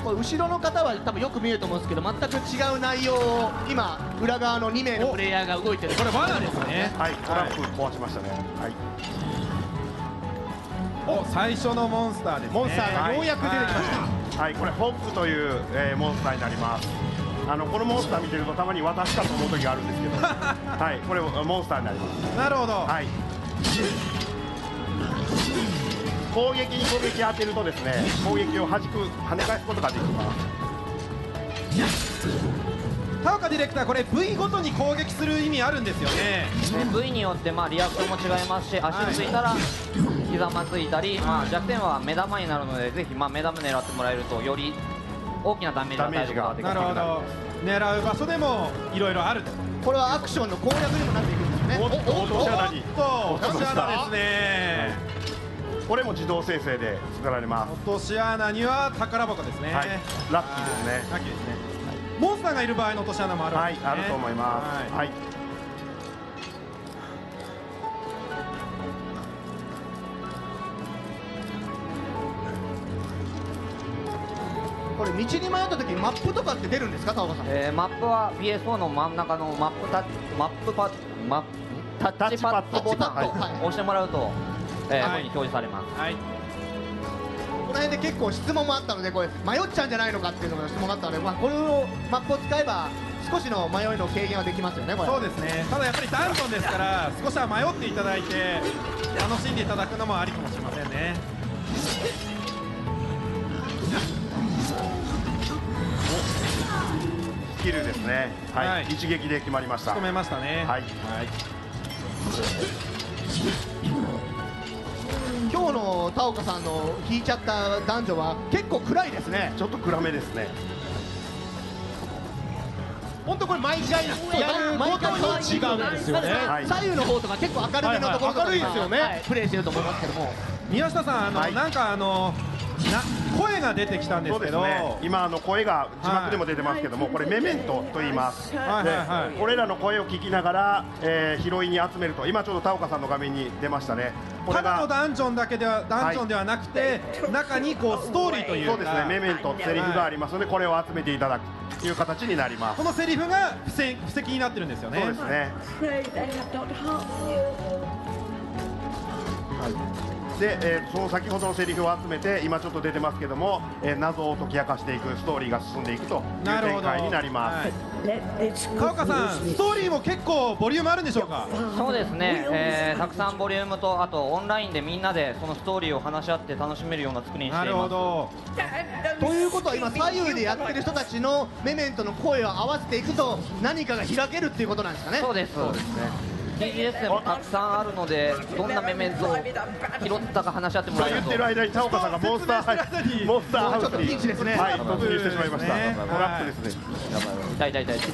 これ後ろの方は多分よく見えると思うんですけど、全く違う内容を今裏側の2名のプレイヤーが動いてる。 これ罠ですね。 はい、トラップ壊しましたね。はい。 お、最初のモンスターですね。 モンスターがようやく出てきました。 はい、これホップという、モンスターになります。このモンスター見てるとたまに私かと思う時があるんですけどはい、これモンスターになります。 なるほど。 はい。攻撃に攻撃当てるとですね、攻撃を跳ね返すことができます。 田岡ディレクター、これ V ごとに攻撃する意味あるんですよね。 V によってリアクションも違いますし、足ついたらひざまついたり、弱点は目玉になるので、ぜひ目玉狙ってもらえるとより大きなダメージを与えることができます。 なるほど。狙う場所でもいろいろあると。 これはアクションの攻略にもなっていくんですよね。 おっと落とし穴に落とし穴ですね。 これも自動生成で作られます。 落とし穴には宝箱ですね。 はい、ラッキーですね。 ラッキーですね。モンスターがいる場合の落とし穴もあるんですね。 はい、あると思います。はい。 これ道に迷った時にマップとかって出るんですか、田岡さん。 マップは PS4 の真ん中のタッチパッドボタンを押してもらうと、ここに表示されます。 はい。 この辺で結構質問もあったので、これ迷っちゃうんじゃないのかっていうのが質問があったので、これをマップを使えば少しの迷いの軽減はできますよね。これそうですね。ただやっぱりダンジョンですから少しは迷っていただいて楽しんでいただくのもありかもしれませんね。 スキルですね。はい、一撃で決まりました。 仕留めましたね。 はい。 今日の田岡さんの引いちゃった男女は結構暗いですね。 ちょっと暗めですね。 本当これ毎回やるごとに違うんですよね。 左右の方とか結構明るめのところとか明るいですよね。 プレイしてると思いますけども、 宮下さん、なんか声が出てきたんですけど、 今声が字幕でも出てますけども、これメメントと言います。で、これらの声を聞きながら、拾いに集めると、今ちょうど田岡さんの画面に出ましたね。 ただのダンジョンだけではダンジョンではなくて、中にこうストーリーというか、 そうですね、メメントセリフがありますので、これを集めていただくという形になります。 このセリフが布石になってるんですよね。 そうですね。で、その先ほどのセリフを集めて今ちょっと出てますけども、謎を解き明かしていくストーリーが進んでいくという展開になります。 川岡さん、ストーリーも結構ボリュームあるんでしょうか。 そうですね、たくさんボリュームと、あとオンラインでみんなでそのストーリーを話し合って楽しめるような作りにしています。 なるほど。 ということは今左右でやってる人たちのメメントの声を合わせていくと何かが開けるっていうことなんですかね。 そうです。そうですね。TGS でもたくさんあるので、どんなメメントを拾ったか話し合ってもらえると。 言ってる間に田岡さんがモンスターハウスにピンチですね。 はい、突入してしまいました。トラップですね。 痛い痛い痛い。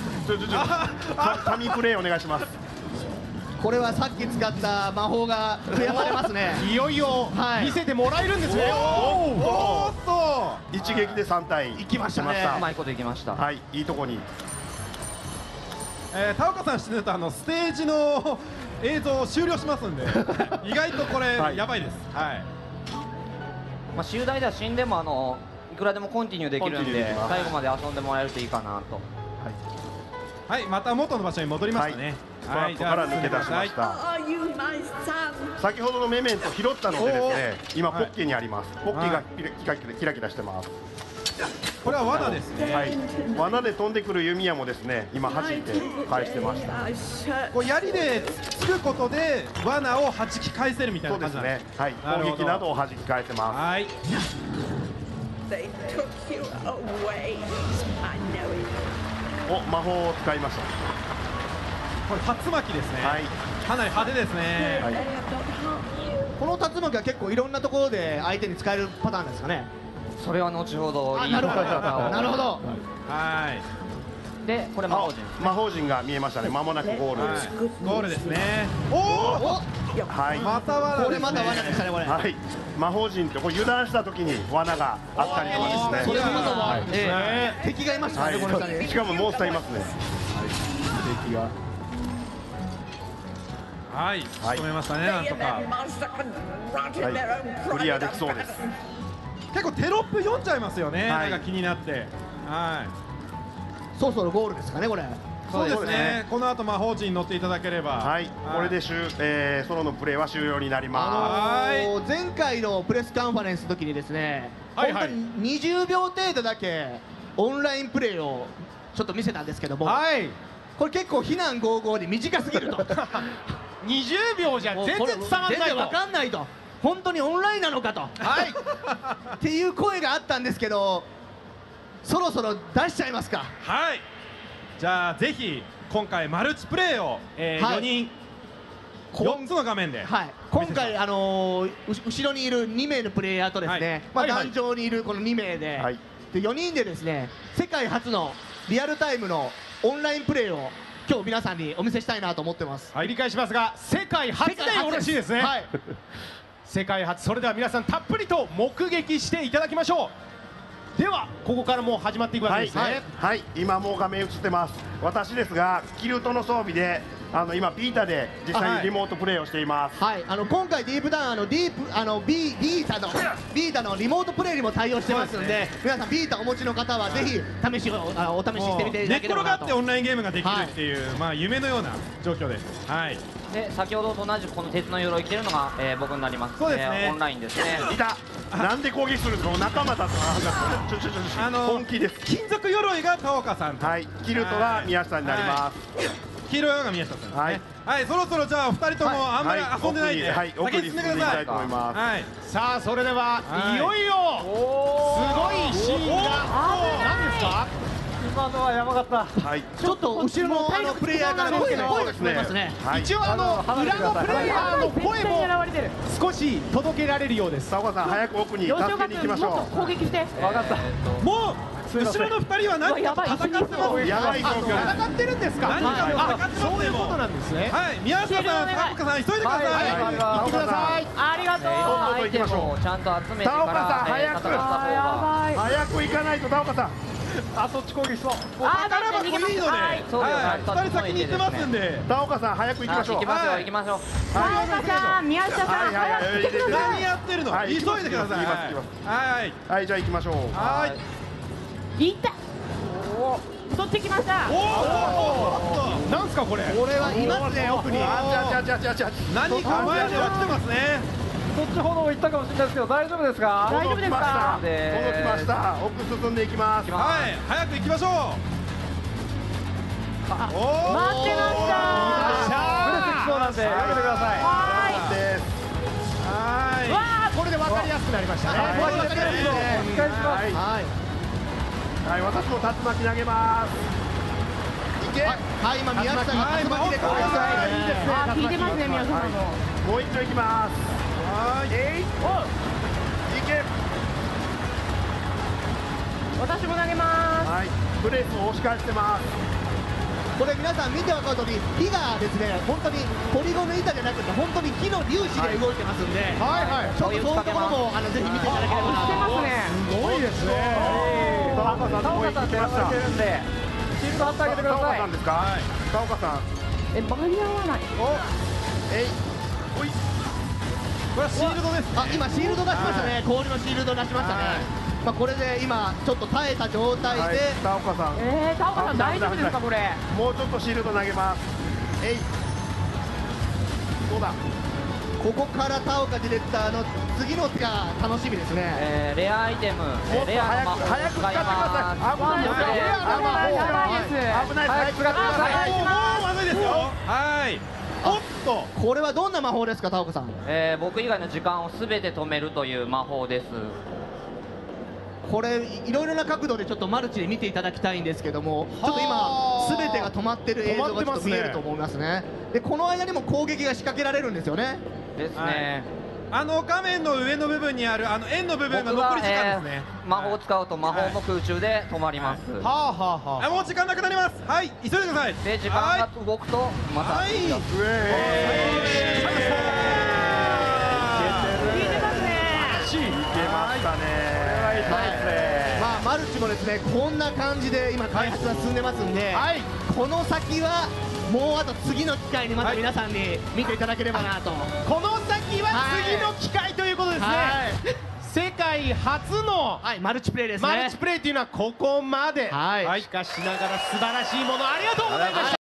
神プレイお願いします。 これはさっき使った魔法が増やされますね。 いよいよ見せてもらえるんですね。 おっと、 一撃で3体いきましたね。 うまいこといきました。 はい、いいとこに。 田岡さん知ってるとステージの映像を終了しますんで意外とこれやばいです。はい。 終台では死んでもいくらでもコンティニューできるんで、最後まで遊んでもらえるといいかなと。 はい、また元の場所に戻りましたね。 はい、から抜け出しました。先ほどのメメント拾ったのでですね、今ポッケにあります。ポッケがキラキラしてます。 これは罠ですね。 はい、罠で飛んでくる弓矢もですね、今弾いて返してました。 こう槍でつくことで罠を弾き返せるみたいな感じなんですね。 はい、攻撃などを弾き返せます。 はい。 お、魔法を使いました。 これ竜巻ですね。 はい、 かなり派手ですね。 はい、 この竜巻は結構いろんなところで相手に使えるパターンですかね。 それは後ほどいいなるほど。 なるほど。 はい。 で、これ魔法陣。 魔法陣が見えましたね。間もなくゴール。 ゴールですね。おお。 はい。 また罠。 これまた罠でしたね、これ。 はい。魔法陣ってこれ油断した時に罠があったりとかですね。 それはまだ罠ですね。敵がいましたね、この下に。 しかもモンスターいますね。敵が。 はい。仕留めましたね、なんとか。 はい。クリアできそうです。 結構テロップ読んじゃいますよね、 はいなんか気になって。はい。 そろそろゴールですかねこれ。 そうですね。この後魔法陣に乗っていただければ。 はい、これでソロのプレーは終了になりま前回のプレスカンファレンスの時にですね、 はいはい本当に20秒程度だけオンラインプレーをちょっと見せたんですけども、 はい。 これ結構非難合々に短すぎると 20秒じゃ全然伝わらないと。 全然わかんないと、本当にオンラインなのかと、はいっていう声があったんですけど、そろそろ出しちゃいますか。 はい。じゃあぜひ今回マルチプレイを、4人4つの画面で。 はい、今回、後ろにいる2名のプレイヤーとですね、 はい壇上にいるこの2名で、 はいで4人でですね、世界初のリアルタイムのオンラインプレイを今日皆さんにお見せしたいなと思ってます。 繰り返しますが、世界初でよろしいですね。 はい、 世界初、それでは皆さんたっぷりと目撃していただきましょう。ではここからもう始まっていくわけですね。 はい、今もう画面映ってます。私ですがキルトの装備で今ビータで実際にリモートプレイをしています。 はい、今回ディープダウンビータのリモートプレイにも対応してますので、皆さんビータお持ちの方はぜひお試ししてみていた寝っ転だければなと。 がってオンラインゲームができるっていう、まあ夢のような状況です。はい。 で先ほどと同じくこの鉄の鎧着てるのが、僕になります。 そうですねオンラインですね。 いた。なんで攻撃するんですか。仲間だと本気です。 金属鎧が田岡さんと、 はい、キルトが宮下になります。 黄色いのが宮下さんですね。 はいはい、そろそろじゃあお二人ともあんまり遊んでないんで、 はい奥に先に進んでください。 と思います。 はい。 さあそれでは、 はいいよいよすごいシーンが何ですか。 今のはやばかった。 はい。 ちょっと後ろのプレイヤーから声が聞こえますね。 はい。 一応裏のプレイヤーの声も少し届けられるようです。 佐岡さん早く奥に助けに行きましょ攻撃して。 わかった。 もう後ろの二人は何か戦ってますう。 ね。 やばい状況です。 戦ってるんですか。 何か戦ってますね。 そういうことなんですね。 はい、宮下さん、田岡さん、急いでください。 行ってください。 ありがとう。 どんどん行きましょう。 ちゃんと集めてか田岡さんら、 早く戦った方が。 やばい。 早く行かないと田岡さん。 あ、そっち攻撃そう。 あ、 宝箱いいので、はい、 そうです二人先に行ってますんで。 田岡さん早く行きましょう。 行きますよ、 はい行きましょう。 田岡さん、宮下さん、 はいはいはい早く来てくださ何い。 やってるの、 はい急いでください。 行きますはい。 はい、じゃあ行きましょう。 はい。 いった。取ってきました。 おお。 なんすかこれ。 これはいますね、奥に。 じゃ何か前で落ちてますね。 そっちほど行ったかもしれないですけど、大丈夫ですか。 大丈夫ですか。 届きました。奥進んでいきます。 はい、早く行きましょう。お待ってました。 そうなんでやめてください。 はです。 はい。 わあ、これで分かりやすくなりましたね。 はいこれで分かりやすいですね。 お願いします。はい、はい、私も竜巻投げます。いけ。 はい、今宮下が竜巻で攻撃されていいですね。 あ、聞いてますね、宮下さんも。 もう一丁いきます。 はい。 いけ。 私も投げます。 はい、プレスを押し返してます。 これ皆さん見て分かる通り、火がですね、本当にポリゴンの板じゃなくて本当に火の粒子で動いてますんで、 はいはい。 ちょっとそういうところもぜひ見ていただければなしてと。 ますね。 すごいですね。 田岡さんの声聞きました。 るんで、シールド貼ってあげてくだ田さい。 岡さんですか。田岡さん。 間に合わない。 おい。 これはシールドですね。 あ、今シールド出しましたね、氷のシールド出しましたね。まあこれで今ちょっと耐えた状態はいで、、 田岡さん。 田岡さん大丈夫ですかこれ。 もうちょっとシールド投げます。どうだ。 ここから田岡ディレクターの次の手が楽しみですね。 レアアイテム、レアの魔法を早く使ってください。危ないですよ。 やばいです。 危ないです。早く使ってください。 もうまずいですよ。はい。おっと。 これはどんな魔法ですか、田岡さん。 僕以外の時間をすべて止めるという魔法です。 これいろいろな角度でちょっとマルチで見ていただきたいんですけども、ちょっと今すべてが止まってる映像がちょっと見えると思いますね。でこの間にも攻撃が仕掛けられるんですよね。 ですね。 画面の上の部分にある円の部分が残り時間ですね。 魔法を使うと魔法も空中で止まります。 はあはあはあ。 もう時間なくなります。はい、急いでください。 で時間が動くとまた。 はい。 聞いてますね。 いけましたね。 まあマルチもですねこんな感じで今開発が進んでますんで、この先はもうあと次の機会にまた皆さんに見ていただければなと。 この先は次の機会ということですね。世界界初のはい、マルチプレイですね。 マルチプレイというのはここまで、 はいしかしながら素晴らしいものありがとうございました。